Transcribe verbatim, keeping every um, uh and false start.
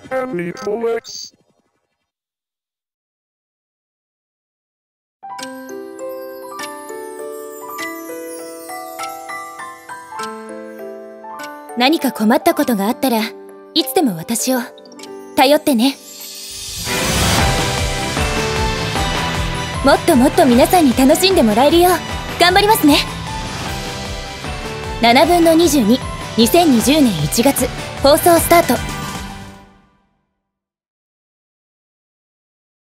Family Comics。 何か困ったことがあったらいつでも私を頼ってね。もっともっと皆さんに楽しんでもらえるよう頑張りますね。ななぶんのにじゅうに、にせんにじゅうねんいちがつ放送スタート。